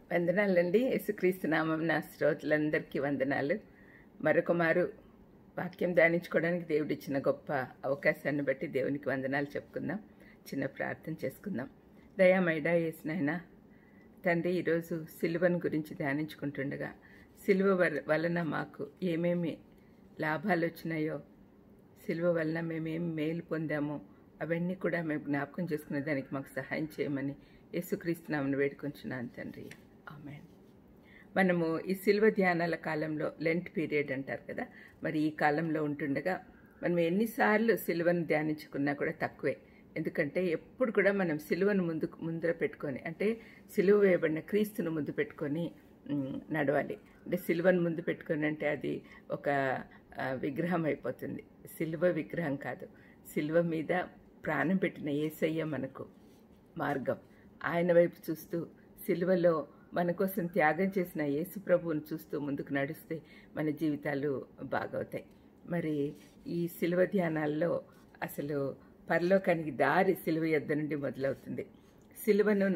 వందనాలండి. యేసుక్రీస్తు నామం నా శ్రోతలందరికీ వందనాలు. మరొక మారు వాక్యం ధ్యానించుకోవడానికి దేవుడిచ్చిన గొప్ప అవకాశాన్ని బట్టి దేవునికి వందనాలు చెప్పుకుందాం. చిన్న ప్రార్థన చేసుకుందాం. దయామైడా యేసునైనా తండ్రి, ఈరోజు సిలువను గురించి ధ్యానించుకుంటుండగా సిలువ వలన మాకు ఏమేమి లాభాలు వచ్చినాయో, సిలువ వలన మేమేమి మేలు పొందామో అవన్నీ కూడా మేము జ్ఞాపకం చేసుకునే దానికి మాకు సహాయం చేయమని యేసుక్రీస్తు నామమున వేడుకొంచున్నాను తండ్రి. ఆమేన్. మనము ఈ సిలువ ధ్యానాల కాలంలో లెంట్ పీరియడ్ అంటారు కదా, మరి ఈ కాలంలో ఉంటుండగా మనం ఎన్నిసార్లు సిలువను ధ్యానించుకున్నా కూడా తక్కువే. ఎందుకంటే ఎప్పుడు కూడా మనం సిలువను ముందర పెట్టుకొని, అంటే సిలువ వేయబడిన క్రీస్తును ముందు పెట్టుకొని నడవాలి. అంటే సిలువను ముందు పెట్టుకొని అంటే అది ఒక విగ్రహం అయిపోతుంది. సిలువ విగ్రహం కాదు, సిలువ మీద ప్రాణం పెట్టిన యేసయ్య మనకు మార్గం. ఆయన వైపు చూస్తూ, సిలువలో మన కోసం త్యాగం చేసిన యేసు ప్రభువును చూస్తూ ముందుకు నడిస్తే మన జీవితాలు బాగవుతాయి. మరి ఈ సిలువ ధ్యానాల్లో అసలు పరలోకానికి దారి సిలువ యొద్ద నుండి మొదలవుతుంది. సిలువను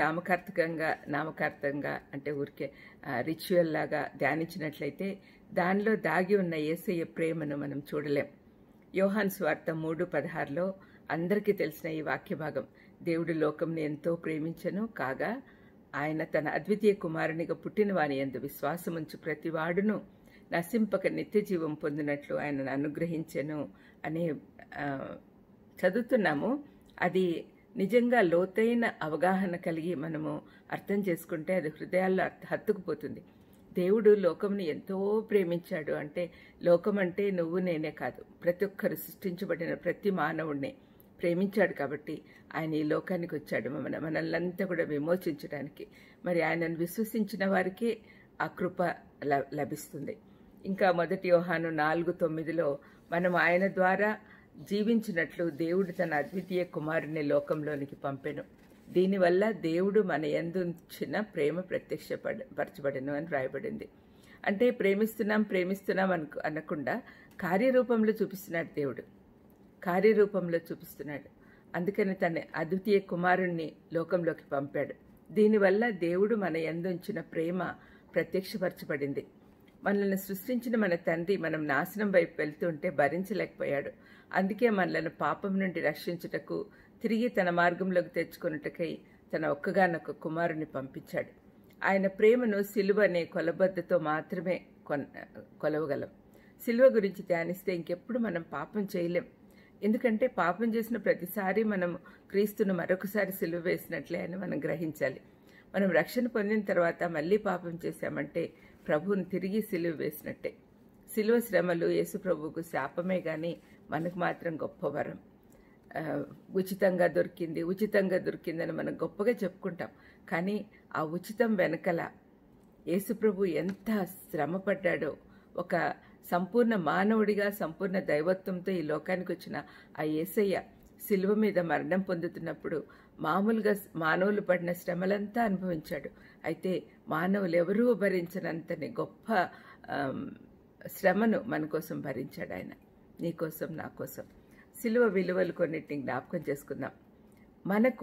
నామకార్థంగా అంటే ఊరికే రిచువల్ లాగా ధ్యానించినట్లయితే దానిలో దాగి ఉన్న యేసయ్య ప్రేమను మనం చూడలేం. యోహాను సువార్త 3:16లో అందరికీ తెలిసిన ఈ వాక్య భాగం, దేవుడు లోకంని ఎంతో ప్రేమించెను కాగా ఆయన తన అద్వితీయ కుమారునిగా పుట్టిన వాని యందు విశ్వాసముంచు ప్రతివాడును నశింపక నిత్య జీవం పొందినట్లు ఆయనను అనుగ్రహించెను అని చదువుతున్నాము. అది నిజంగా లోతైన అవగాహన కలిగి మనము అర్థం చేసుకుంటే అది హృదయాల్లో హత్తుకుపోతుంది. దేవుడు లోకంని ఎంతో ప్రేమించాడు అంటే, లోకం అంటే నువ్వు నేనే కాదు, ప్రతి ఒక్కరు సృష్టించబడిన ప్రతి మానవుడిని ప్రేమించాడు. కాబట్టి ఆయన ఈ లోకానికి వచ్చాడు మనల్నంతా కూడా విమోచించడానికి. మరి ఆయనను విశ్వసించిన వారికి ఆ కృప లభిస్తుంది. ఇంకా 1 యోహాను 4:9లో మనం ఆయన ద్వారా జీవించినట్లు దేవుడు తన అద్వితీయ కుమారుని లోకంలోనికి పంపెను, దీనివల్ల దేవుడు మన యందు ఉంచిన ప్రేమ ప్రత్యక్షపరచబడెను అని రాయబడింది. అంటే ప్రేమిస్తున్నాం అనకుండా కార్యరూపంలో చూపిస్తున్నాడు. దేవుడు కార్యరూపంలో చూపిస్తున్నాడు. అందుకని తన అద్వితీయ కుమారుణ్ణి లోకంలోకి పంపాడు. దీనివల్ల దేవుడు మన యందు ఉంచిన ప్రేమ ప్రత్యక్షపరచబడింది. మనల్ని సృష్టించిన మన తండ్రి మనం నాశనం వైపు వెళ్తుంటే భరించలేకపోయాడు. అందుకే మనలను పాపం నుండి రక్షించుటకు, తిరిగి తన మార్గంలోకి తెచ్చుకొనుటకై తన ఒక్కగానొక్క కుమారుని పంపించాడు. ఆయన ప్రేమను సిలువ అనే కొలబద్దతో మాత్రమే కొలవగలం. సిలువ గురించి ధ్యానిస్తే ఇంకెప్పుడు మనం పాపం చేయలేం. ఎందుకంటే పాపం చేసిన ప్రతిసారి మనం క్రీస్తును మరొకసారి సిలువ వేసినట్లే అని మనం గ్రహించాలి. మనం రక్షణ పొందిన తర్వాత మళ్ళీ పాపం చేశామంటే ప్రభువుని తిరిగి సిలువ వేసినట్టే. సిలువ శ్రమలు యేసు ప్రభువుకు శాపమే గాని మనకు మాత్రం గొప్ప వరం. ఉచితంగా దొరికిందని మనం గొప్పగా చెప్పుకుంటాం. కానీ ఆ ఉచితం వెనకల యేసు ప్రభు ఎంత శ్రమపడ్డాడో, ఒక సంపూర్ణ మానవుడిగా సంపూర్ణ దైవత్వంతో ఈ లోకానికి వచ్చిన ఆ యేసయ్య సిలువ మీద మరణం పొందుతున్నప్పుడు మామూలుగా మానవులు పడిన శ్రమలంతా అనుభవించాడు. అయితే మానవులు ఎవరూ భరించనంతని గొప్ప శ్రమను మన కోసం భరించాడు ఆయన, నీ కోసం నా కోసం. సిలువ విలువలు కొన్నిటిని జ్ఞాపకం చేసుకుందాం. మనకు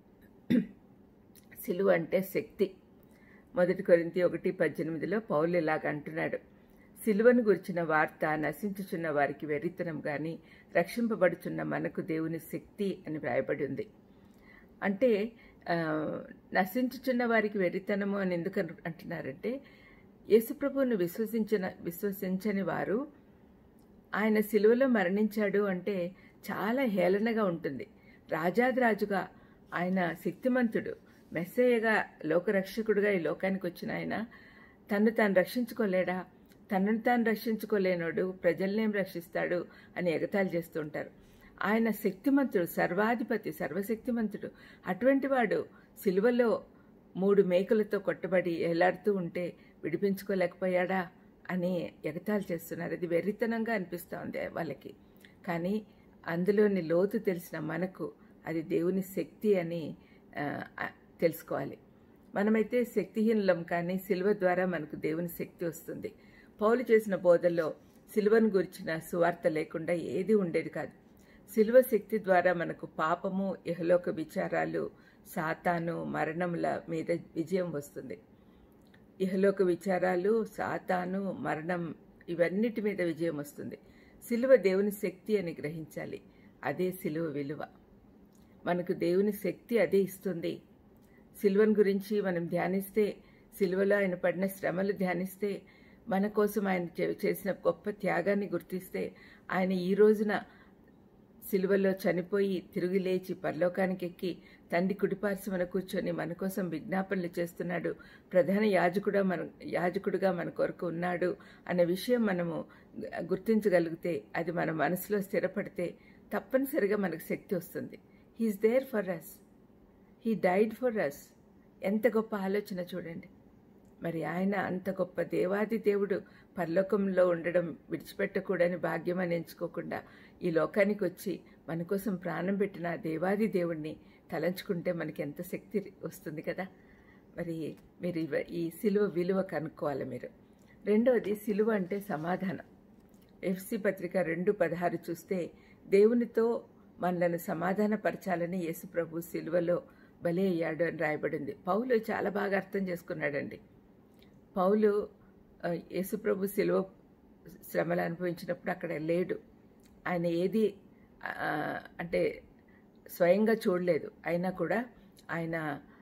సిలువ అంటే శక్తి. 1 కొరింథీ 1:18లో పౌలు ఇలాగ అంటున్నాడు, సిలువను గురించిన వార్త నశించుచున్న వారికి వెర్రితనం గాని రక్షింపబడుచున్న మనకు దేవుని శక్తి అని వ్రాయబడి ఉంది. అంటే నశించుచున్న వారికి వెర్రితనము అని ఎందుకు అంటున్నారంటే, యేసుప్రభువును విశ్వసించని వారు ఆయన సిలువలో మరణించాడు అంటే చాలా హేళనగా ఉంటుంది. రాజాదిరాజుగా ఆయన శక్తిమంతుడు, మెస్సయ్యగా లోకరక్షకుడుగా ఈ లోకానికి వచ్చిన ఆయన తను తాను రక్షించుకోలేడా? తనను తాను రక్షించుకోలేనోడు ప్రజల్నేం రక్షిస్తాడు అని ఎగతాళి చేస్తూ ఉంటారు. ఆయన శక్తిమంతుడు, సర్వాధిపతి, సర్వశక్తిమంతుడు. అటువంటి వాడు సిలువలో 3 మేకులతో కొట్టబడి ఏలాడుతూ ఉంటే విడిపించుకోలేకపోయాడా అని ఎగతాళి చేస్తున్నారు. అది వెర్రితనంగా అనిపిస్తూ ఉంది వాళ్ళకి. కానీ అందులోని లోతు తెలిసిన మనకు అది దేవుని శక్తి అని తెలుసుకోవాలి. మనమైతే శక్తిహీనులం, కానీ సిలువ ద్వారా మనకు దేవుని శక్తి వస్తుంది. పౌలు చేసిన బోధల్లో సిలువను గురించిన సువార్త లేకుండా ఏది ఉండేది కాదు. సిలువ శక్తి ద్వారా మనకు పాపము, ఇహలోక విచారాలు, సాతాను, మరణముల మీద విజయం వస్తుంది. ఇహలోక విచారాలు, సాతాను, మరణం ఇవన్నిటి మీద విజయం వస్తుంది. సిలువ దేవుని శక్తి అని గ్రహించాలి. అదే సిలువ విలువ. మనకు దేవుని శక్తి అదే ఇస్తుంది. సిలువను గురించి మనం ధ్యానిస్తే, సిలువలో ఆయన పడిన శ్రమలు ధ్యానిస్తే, మన కోసం ఆయన చేసిన గొప్ప త్యాగాన్ని గుర్తిస్తే, ఆయన ఈ రోజున సిలువలో చనిపోయి తిరిగి లేచి పరలోకానికి ఎక్కి తండ్రి కుడిపార్శ్వన కూర్చొని మన కోసం విజ్ఞాపనలు చేస్తున్నాడు, ప్రధాన యాజకుడుగా మన కొరకు ఉన్నాడు అనే విషయం మనము గుర్తించగలిగితే, అది మన మనసులో స్థిరపడితే తప్పనిసరిగా మనకు శక్తి వస్తుంది. He's there for us, he died for us. ఎంత గొప్ప ఆలోచన చూడండి. మరి ఆయన అంత గొప్ప దేవాది దేవుడు పరలోకంలో ఉండడం విడిచిపెట్టకూడని భాగ్యం అని ఎంచుకోకుండా ఈ లోకానికి వచ్చి మన కోసం ప్రాణం పెట్టిన దేవాది దేవుణ్ణి తలంచుకుంటే మనకి ఎంత శక్తి వస్తుంది కదా. మరి మీరు ఈ సిలువ విలువ కనుక్కోవాలి మీరు. రెండవది, సిలువ అంటే సమాధానం. ఎఫ్సి పత్రిక 2:16 చూస్తే, దేవునితో మనలను సమాధానపరచాలని యేసుప్రభు సిలువలో బలి అయ్యాడు అని రాయబడింది. పౌలు చాలా బాగా అర్థం చేసుకున్నాడండి. పౌలు యేసుప్రభు సిలువ శ్రమలు అనుభవించినప్పుడు అక్కడ లేడు. ఆయన ఏది అంటే స్వయంగా చూడలేదు, అయినా కూడా ఆయన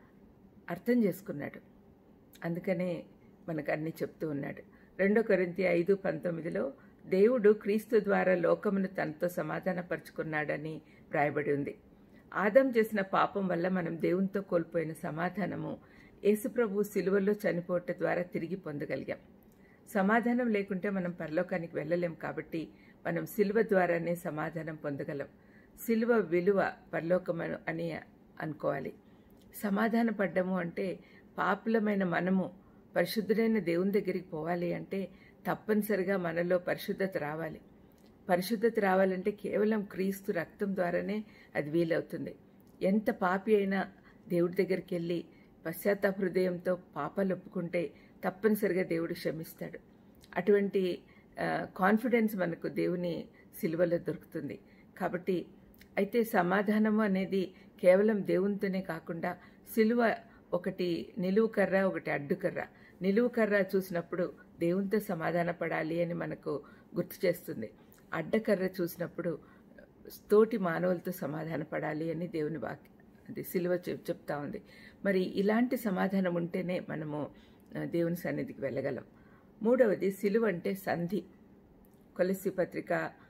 అర్థం చేసుకున్నాడు. అందుకనే మనకు అన్నీ చెప్తూ ఉన్నాడు. 2 కొరింథీ 5:19 దేవుడు క్రీస్తు ద్వారా లోకమును తనతో సమాధానపరుచుకున్నాడని వ్రాయబడి ఉంది. ఆదాం చేసిన పాపం వల్ల మనం దేవునితో కోల్పోయిన సమాధానము యేసుప్రభు సిలువలో చనిపోవటం ద్వారా తిరిగి పొందగలిగాం. సమాధానం లేకుంటే మనం పరలోకానికి వెళ్ళలేం. కాబట్టి మనం సిలువ ద్వారానే సమాధానం పొందగలం. సిలువ విలువ పరలోకము అని అనుకోవాలి. సమాధాన పడ్డము అంటే, పాపులమైన మనము పరిశుద్ధుడైన దేవుని దగ్గరికి పోవాలి అంటే తప్పనిసరిగా మనలో పరిశుద్ధత రావాలి. పరిశుద్ధత రావాలంటే కేవలం క్రీస్తు రక్తం ద్వారానే అది వీలవుతుంది. ఎంత పాపి అయినా దేవుడి దగ్గరికి వెళ్ళి పశ్చాత్తాప హృదయంతో పాపాలు ఒప్పుకుంటే తప్పనిసరిగా దేవుడు క్షమిస్తాడు. అటువంటి కాన్ఫిడెన్స్ మనకు దేవుని సిలువలో దొరుకుతుంది. కాబట్టి అయితే సమాధానము అనేది కేవలం దేవునితోనే కాకుండా, సిలువ ఒకటి నిలువు కర్ర, ఒకటి అడ్డుకర్ర. నిలువు కర్ర చూసినప్పుడు దేవునితో సమాధాన పడాలి అని మనకు గుర్తు చేస్తుంది. అడ్డకర్ర చూసినప్పుడు తోటి మానవులతో సమాధాన పడాలి అని దేవుని వాక్యం, అది సిలువ చెప్తా ఉంది. మరి ఇలాంటి సమాధానం ఉంటేనే మనము దేవుని సన్నిధికి వెళ్ళగలం. మూడవది, సిలువ అంటే సంధి. కొలస్సీ పత్రిక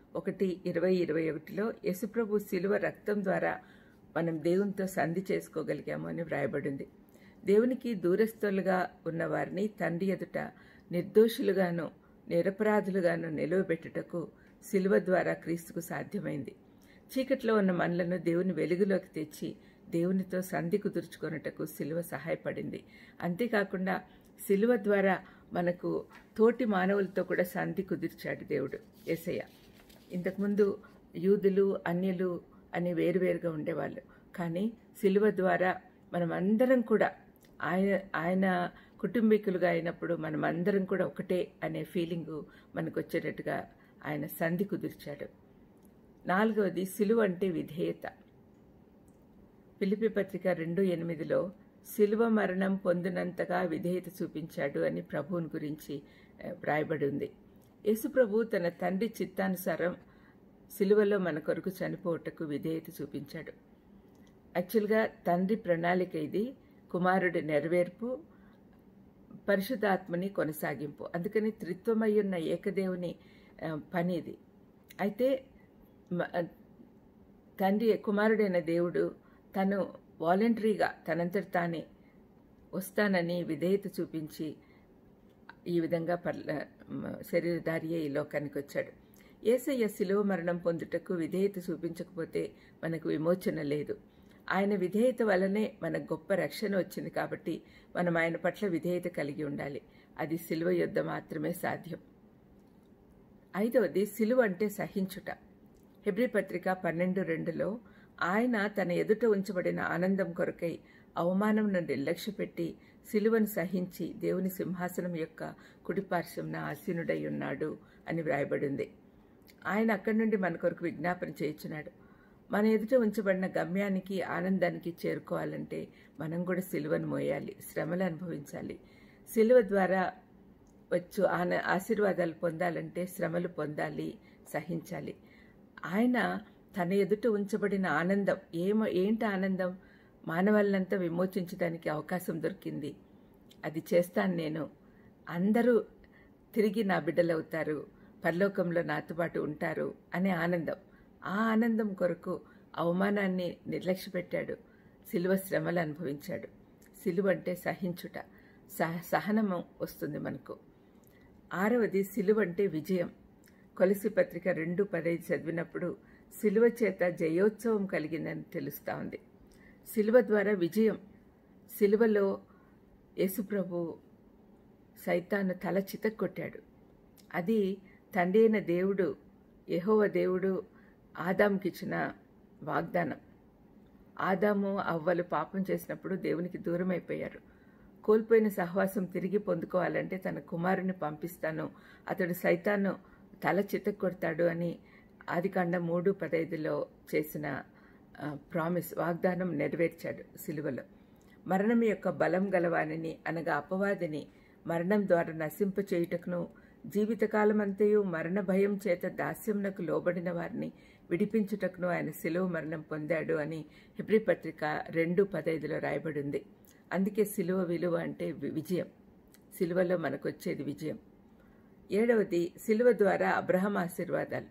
1:20-21 యేసుప్రభు సిలువ రక్తం ద్వారా మనం దేవునితో సంధి చేసుకోగలిగాము అని వ్రాయబడింది. దేవునికి దూరస్తులుగా ఉన్న వారిని తండ్రి ఎదుట నిర్దోషులుగాను నిరపరాధులుగాను నిలువబెట్టుటకు సిలువ ద్వారా క్రీస్తుకు సాధ్యమైంది. చీకట్లో ఉన్న మనలను దేవుని వెలుగులోకి తెచ్చి దేవునితో సంధి కుదుర్చుకొనుటకు సిలువ సహాయపడింది. అంతేకాకుండా సిలువ ద్వారా మనకు తోటి మానవులతో కూడా సంధి కుదిర్చాడు దేవుడు యేసయ్య. ఇంతకుముందు యూదులు, అన్యులు అని వేరువేరుగా ఉండేవాళ్ళు. కానీ సిలువ ద్వారా మనమందరం కూడా ఆయన కుటుంబీకులుగా అయినప్పుడు మనమందరం కూడా ఒకటే అనే ఫీలింగు మనకు వచ్చేటట్టుగా ఆయన సంధి కుదిర్చాడు. నాలుగవది, సిలువ అంటే విధేయత. ఫిలిప్పీ పత్రిక 2:8 సిలువ మరణం పొందినంతగా విధేయత చూపించాడు అని ప్రభువుని గురించి వ్రాయబడి ఉంది. యేసుప్రభు తన తండ్రి చిత్తానుసారం సిలువలో మన కొరకు చనిపోవటకు విధేయత చూపించాడు. యాక్చువల్గా తండ్రి ప్రణాళిక ఇది, కుమారుడి నెరవేర్పు, పరిశుద్ధాత్మని కొనసాగింపు. అందుకని త్రిత్వమయ్యున్న ఏకదేవుని పని ఇది. అయితే తండ్రి కుమారుడైన దేవుడు తను వాలంటరీగా తనంతట తానే వస్తానని విధేయత చూపించి ఈ విధంగా శరీరధారి ఈ లోకానికి వచ్చాడు. యేసయ్య శిలువ మరణం పొందుటకు విధేయత చూపించకపోతే మనకు విమోచన లేదు. ఆయన విధేయత వల్లనే మనకు గొప్ప రక్షణ వచ్చింది. కాబట్టి మనం ఆయన పట్ల విధేయత కలిగి ఉండాలి. అది సిలువ యుద్ధ మాత్రమే సాధ్యం. ఐదవది, సిలువ అంటే సహించుట. హెబ్రీ పత్రిక 12:2 ఆయన తన ఎదుట ఉంచబడిన ఆనందం కొరకై అవమానంను నిర్లక్ష్యపెట్టి సిలువను సహించి దేవుని సింహాసనం యొక్క కుడిపార్శ్వంన ఆసీనుడై ఉన్నాడు అని వ్రాయబడింది. ఆయన అక్కడి నుండి మన కొరకు విజ్ఞాపన చేయించున్నాడు. మన ఎదుట ఉంచబడిన గమ్యానికి, ఆనందానికి చేరుకోవాలంటే మనం కూడా సిలువను మోయాలి, శ్రమలు అనుభవించాలి. సిలువ ద్వారా వచ్చు ఆశీర్వాదాలు పొందాలంటే శ్రమలు పొందాలి, సహించాలి. ఆయన తన ఎదుట ఉంచబడిన ఆనందం ఏంటి ఆనందం? మానవాళ్ళంతా విమోచించడానికి అవకాశం దొరికింది, అది చేస్తాను నేను, అందరూ తిరిగి నా బిడ్డలవుతారు, పరలోకంలో నాతో పాటు ఉంటారు అనే ఆనందం. ఆ ఆనందం కొరకు అవమానాన్ని నిర్లక్ష్యపెట్టాడు, సిలువ శ్రమలు అనుభవించాడు. సిలువ అంటే సహించుట, సహనము వస్తుంది మనకు. 6వది సిలువ అంటే విజయం. కొలసి పత్రిక 2:15 చదివినప్పుడు సిలువ చేత జయోత్సవం కలిగిందని తెలుస్తూ ఉంది. సిలువ ద్వారా విజయం. సిలువలో యేసుప్రభు సైతాను తల చితక్కొట్టాడు. అది తండ్రి అయిన దేవుడు, యెహోవా దేవుడు ఆదాముకిచ్చిన వాగ్దానం. ఆదాము అవ్వలు పాపం చేసినప్పుడు దేవునికి దూరం అయిపోయారు. కోల్పోయిన సహవాసం తిరిగి పొందుకోవాలంటే తన కుమారుని పంపిస్తాను, అతడు సైతాను తల చితక్కొడతాడు అని ఆదికాండం 3:15లో చేసిన ప్రామిస్, వాగ్దానం నెరవేర్చాడు సిలువలో. మరణం యొక్క బలం గలవానిని అనగా అపవాదిని మరణం ద్వారా నశింపచేయుటకును, జీవితకాలమంతయు మరణ భయం చేత దాస్యమునకు లోబడిన వారిని విడిపించుటకును ఆయన సిలువ మరణం పొందాడు అని హెబ్రీ పత్రిక 2:15లో రాయబడింది. అందుకే సిలువ విలువ అంటే విజయం. సిలువలో మనకు వచ్చేది విజయం. 7వది సిలువ ద్వారా అబ్రహాం ఆశీర్వాదాలు.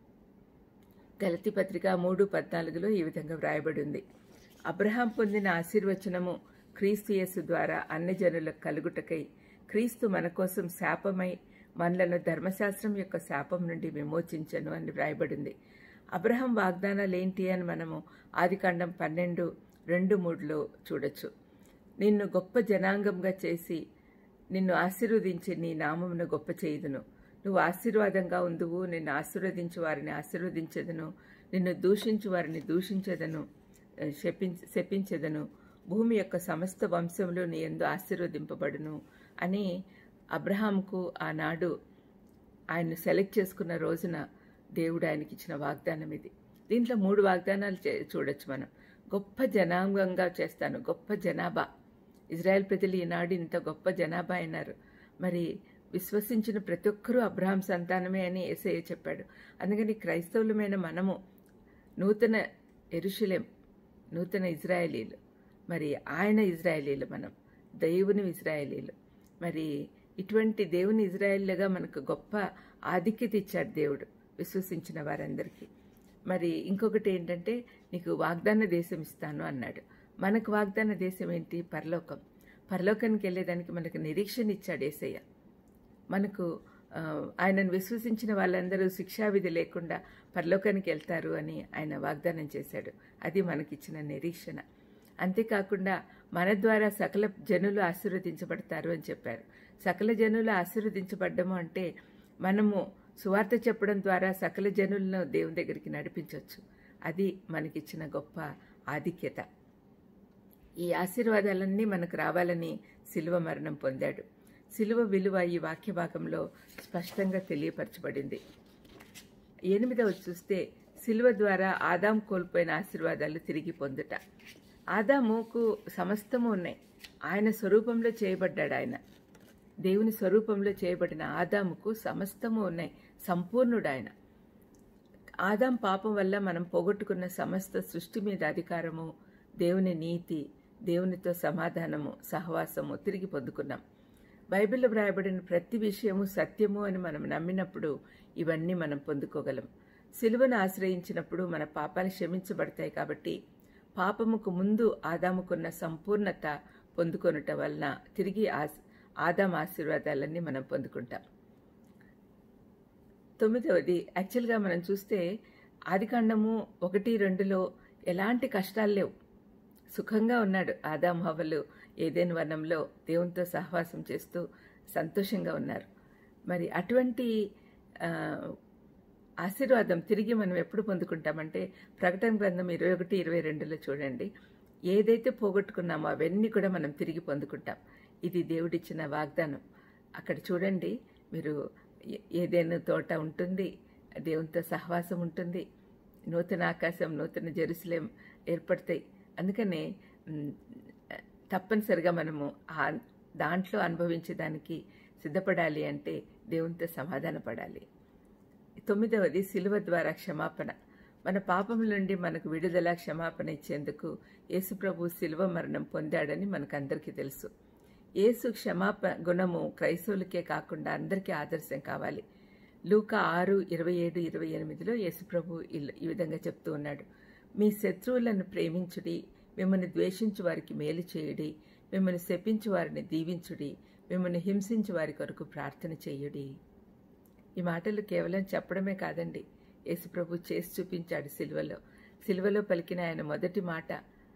గలతీ పత్రిక 3:14లో ఈ విధంగా వ్రాయబడి ఉంది. అబ్రహాం పొందిన ఆశీర్వచనము క్రీస్తు యేసు ద్వారా అన్యజనులకు కలుగుటకై క్రీస్తు మన కోసం శాపమై మనలను ధర్మశాస్త్రం యొక్క శాపం నుండి విమోచించను అని వ్రాయబడింది. అబ్రహాం వాగ్దానాలు ఏంటి అని మనము ఆదికాండం 12:2-3లో చూడొచ్చు. నిన్ను గొప్ప జనాంగంగా చేసి నిన్ను ఆశీర్వదించి నీ నామమును గొప్ప చేయుదును. నువ్వు ఆశీర్వాదంగా ఉందువు, నిన్ను ఆశీర్వదించు వారిని ఆశీర్వదించెదను, నిన్ను దూషించు వారిని దూషించెదను, శపించెదను. భూమి యొక్క సమస్త వంశములు నీ యందు ఆశీర్వదింపబడును అని అబ్రహాంకు ఆనాడు ఆయన సెలెక్ట్ చేసుకున్న రోజున దేవుడు ఆయనకి ఇచ్చిన వాగ్దానం ఇది. దీంట్లో 3 వాగ్దానాలు చూడొచ్చు మనం. గొప్ప జనాంగంగా చేస్తాను, గొప్ప జనాభా. ఇజ్రాయెల్ ప్రజలు ఈనాడు ఇంత గొప్ప జనాభా అయినారు. మరి విశ్వసించిన ప్రతి ఒక్కరూ అబ్రహాం సంతానమే అని యేసయ్య చెప్పాడు. అందుకని క్రైస్తవులమైన మనము నూతన యెరూషలేం, నూతన ఇజ్రాయేలీలు. మరి ఆయన ఇజ్రాయేలీలు, మనం దేవుని ఇజ్రాయేలీలు. మరి ఇటువంటి దేవుని ఇజ్రాయేలీలుగా మనకు గొప్ప ఆధిక్యత ఇచ్చాడు దేవుడు విశ్వసించిన వారందరికీ. మరి ఇంకొకటి ఏంటంటే నీకు వాగ్దాన దేశం ఇస్తాను అన్నాడు. మనకు వాగ్దాన దేశం ఏంటి? పరలోకం. పరలోకానికి వెళ్ళేదానికి మనకు నిరీక్షణ ఇచ్చాడు యేసయ్య. మనకు ఆయనను విశ్వసించిన వాళ్ళందరూ శిక్షావిధి లేకుండా పరలోకానికి వెళ్తారు అని ఆయన వాగ్దానం చేశాడు. అది మనకిచ్చిన నిరీక్షణ. అంతేకాకుండా మన ద్వారా సకల జనులు ఆశీర్వదించబడతారు అని చెప్పారు. సకల జనులు ఆశీర్వదించబడ్డము అంటే మనము సువార్త చెప్పడం ద్వారా సకల జనులను దేవుని దగ్గరికి నడిపించవచ్చు. అది మనకిచ్చిన గొప్ప ఆధిక్యత. ఈ ఆశీర్వాదాలన్నీ మనకు రావాలని సిలువ మరణం పొందాడు. సిలువ విలువ ఈ వాక్య భాగంలో స్పష్టంగా తెలియపరచబడింది. 8వ చూస్తే సిలువ ద్వారా ఆదాము కోల్పోయిన ఆశీర్వాదాలు తిరిగి పొందుట. ఆదాముకు సమస్తము ఉన్నాయి. ఆయన స్వరూపంలో చేయబడ్డాడు. ఆయన దేవుని స్వరూపంలో చేయబడిన ఆదాముకు సమస్తము ఉన్నాయి. సంపూర్ణుడు ఆయన. ఆదాం పాపం వల్ల మనం పోగొట్టుకున్న సమస్త సృష్టి మీద అధికారము, దేవుని నీతి, దేవునితో సమాధానము, సహవాసము తిరిగి పొందుకున్నాం. బైబిల్లో వ్రాయబడిన ప్రతి విషయము సత్యము అని మనం నమ్మినప్పుడు ఇవన్నీ మనం పొందుకోగలం. సిలువను ఆశ్రయించినప్పుడు మన పాపాలు క్షమించబడతాయి. కాబట్టి పాపముకు ముందు ఆదాముకున్న సంపూర్ణత పొందుకొనుట వలన తిరిగి ఆదాం ఆశీర్వాదాలన్నీ మనం పొందుకుంటాం. 9వది యాక్చువల్గా మనం చూస్తే ఆదికాండము 1-2లో ఎలాంటి కష్టాలు లేవు. సుఖంగా ఉన్నాడు ఆదాం హవ్వలు ఏదెను వనంలో దేవునితో సహవాసం చేస్తూ సంతోషంగా ఉన్నారు. మరి అటువంటి ఆశీర్వాదం తిరిగి మనం ఎప్పుడు పొందుకుంటామంటే ప్రకటన గ్రంథం 21-22లో చూడండి. ఏదైతే పోగొట్టుకున్నామో అవన్నీ కూడా మనం తిరిగి పొందుకుంటాం. ఇది దేవుడిచ్చిన వాగ్దానం. అక్కడ చూడండి, మీరు ఏదైనా తోట ఉంటుంది, దేవునితో సహవాసం ఉంటుంది, నూతన ఆకాశం, నూతన జెరూసలేం ఏర్పడతాయి. అందుకనే తప్పనిసరిగా మనము దాంట్లో అనుభవించేదానికి సిద్ధపడాలి అంటే దేవునితో సమాధాన పడాలి. 9వది సిలువ ద్వారా క్షమాపణ. మన పాపముల నుండి మనకు విడుదల, క్షమాపణ ఇచ్చేందుకు యేసుప్రభు సిలువ మరణం పొందాడని మనకందరికీ తెలుసు. యేసు క్షమాపణ గుణము క్రైస్తవులకే కాకుండా అందరికీ ఆదర్శం కావాలి. లూకా 6:27-28లో యేసుప్రభు ఈ విధంగా చెప్తూ ఉన్నాడు. మీ శత్రువులను ప్రేమించుడి, మిమ్మల్ని ద్వేషించు వారికి మేలు చేయుడి, మిమ్మల్ని శపించు వారిని దీవించుడి, మిమ్మల్ని హింసించు వారి కొరకు ప్రార్థన చేయుడి. ఈ మాటలు కేవలం చెప్పడమే కాదండి, యేసుప్రభు చేసి చూపించాడు. సిలువలో పలికిన ఆయన మొదటి మాట,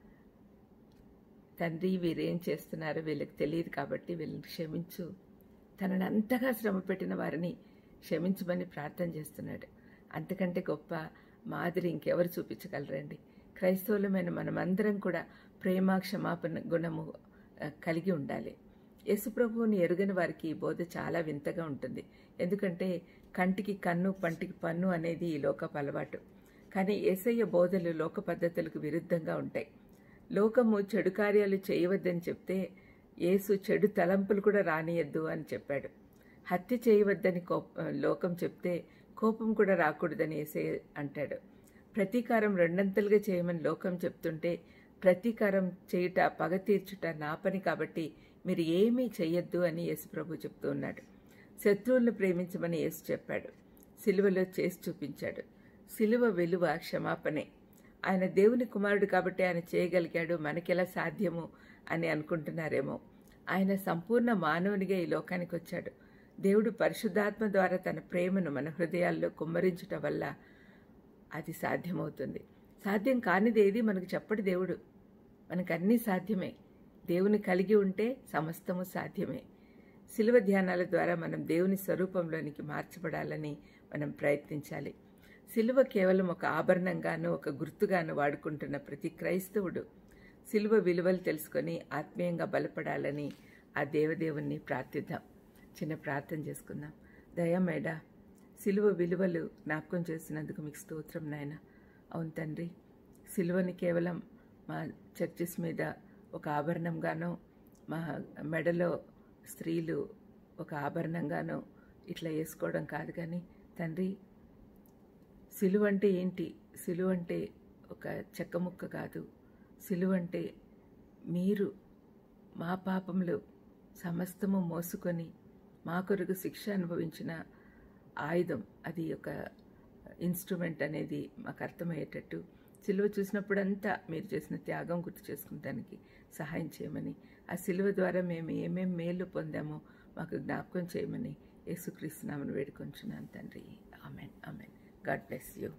తండ్రి వీరేం చేస్తున్నారో వీళ్ళకి తెలియదు కాబట్టి వీళ్ళని క్షమించు. తనని అంతగా శ్రమ పెట్టిన వారిని క్షమించమని ప్రార్థన చేస్తున్నాడు. అంతకంటే గొప్ప మాదిరి ఇంకెవరు చూపించగలరండి? క్రైస్తవులమైన మనమందరం కూడా ప్రేమ, క్షమాపణ గుణము కలిగి ఉండాలి. యేసుప్రభువుని ఎరుగని వారికి ఈ బోధ చాలా వింతగా ఉంటుంది. ఎందుకంటే కంటికి కన్ను, పంటికి పన్ను అనేది ఈ లోకపు అలవాటు. కానీ యేసయ్య బోధలు లోక పద్ధతులకు విరుద్ధంగా ఉంటాయి. లోకము చెడు కార్యాలు చేయవద్దని చెప్తే యేసు చెడు తలంపులు కూడా రానియద్దు అని చెప్పాడు. హత్య చేయవద్దని లోకం చెప్తే కోపం కూడా రాకూడదని యేసయ్య అంటాడు. ప్రతీకారం రెండంతలుగా చేయమని లోకం చెప్తుంటే ప్రతీకారం చేయుట, పగ తీర్చుట నా పని కాబట్టి మీరు ఏమీ చెయ్యొద్దు అని యేసుప్రభు చెప్తూ ఉన్నాడు. శత్రువులను ప్రేమించమని యేసు చెప్పాడు. సిలువలో చేసి చూపించాడు. సిలువ విలువ క్షమాపణే. ఆయన దేవుని కుమారుడు కాబట్టి ఆయన చేయగలిగాడు, మనకెలా సాధ్యము అని అనుకుంటున్నారేమో. ఆయన సంపూర్ణ మానవునిగా ఈ లోకానికి వచ్చాడు. దేవుడు పరిశుద్ధాత్మ ద్వారా తన ప్రేమను మన హృదయాల్లో కుమ్మరించటం వల్ల అది సాధ్యమవుతుంది. సాధ్యం కానిది ఏది మనకు చెప్పడు దేవుడు. మనకన్నీ సాధ్యమే. దేవుని కలిగి ఉంటే సమస్తము సాధ్యమే. శిలువ ధ్యానాల ద్వారా మనం దేవుని స్వరూపంలోనికి మార్చబడాలని మనం ప్రయత్నించాలి. శిలువ కేవలం ఒక ఆభరణంగానూ ఒక గుర్తుగాను వాడుకుంటున్న ప్రతి క్రైస్తవుడు శిలువ విలువలు తెలుసుకొని ఆత్మీయంగా బలపడాలని ఆ దేవదేవుణ్ణి ప్రార్థిద్దాం. చిన్న ప్రార్థన చేసుకుందాం. దయమేడా, శిలువ విలువలు జ్ఞాపకం చేసినందుకు మీకు స్తోత్రం నాయన. అవును తండ్రి, శిలువని కేవలం మా చర్చెస్ మీద ఒక ఆభరణంగానో, మా మెడలో స్త్రీలు ఒక ఆభరణంగానో ఇట్లా వేసుకోవడం కాదు. కానీ తండ్రి, సిలువ అంటే ఏంటి? సిలువ అంటే ఒక చెక్క ముక్క కాదు. సిలువ అంటే మీరు మా పాపములు సమస్తము మోసుకొని మా కొరకు శిక్ష అనుభవించిన ఆయుధం. అది ఒక ఇన్స్ట్రుమెంట్ అనేది మాకు అర్థమయ్యేటట్టు సిలువ చూసినప్పుడంతా మీరు చేసిన త్యాగం గుర్తు చేసుకుంటానికి సహాయం చేయమని, ఆ సిలువ ద్వారా మేము ఏమేం మేలు పొందామో మాకు జ్ఞాపకం చేయమని యేసుక్రీస్తు నామమున వేడుకొంచున్నాను తండ్రి. Amen, amen. God bless you.